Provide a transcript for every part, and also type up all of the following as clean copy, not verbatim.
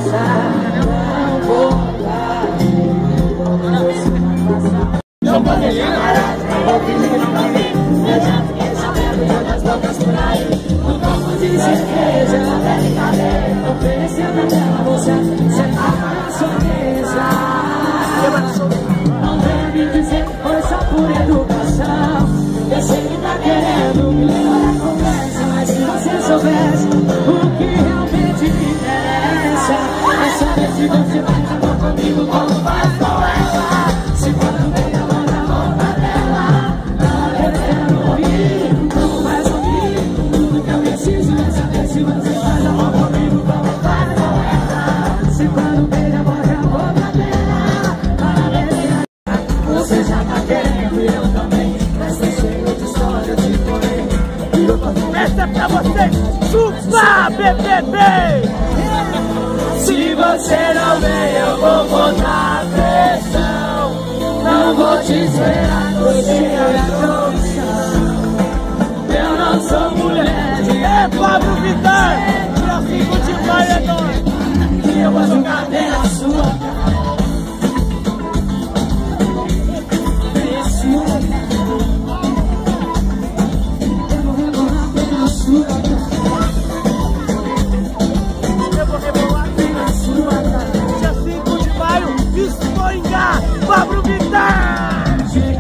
passar, não vou dar. Não vou deixar parar, não vou fingir que não vai ver. Eu já fiquei sabendo de outras bocas por aí. Um pouco de certeza, até brincadeira. Oferecendo a tela, você sentava na sua mesa. Não venha me dizer que foi só por educação. Eu sei que tá querendo me levar a conversa, mas se você soubesse o que realmente me interessa, é saber se você vai acabar comigo como faz com ela. Se quando vem a mão na boca dela, ela querendo ouvir como faz comigo. Tudo que eu preciso é saber se você faz amor comigo como faz com ela. Se quando vem a mão na boca dela, ela querendo. Você já tá querendo e eu também. Essa é cheia de história de porém. Essa é pra você, chupa, BBB! Se você não vem, eu vou botar pressão. Não vou te esperar, você é trouxa. Eu não sou mulher de Pablo Vittar. Dia 5 de maio é nóis. E eu vou jogar bem na sua cara. Pablo Vittar! Cheguei,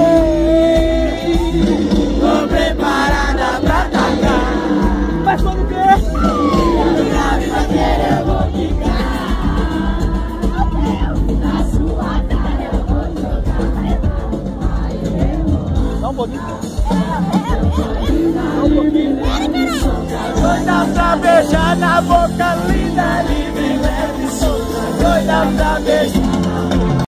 tô preparada pra atacar. Mas quando o quê? Minha vida quer, eu vou ficar. Na sua cara eu vou jogar. Dá um pouquinho. Dá um pouquinho. Doida pra beijar na boca linda, livre, leve, solta. Doida pra beijar.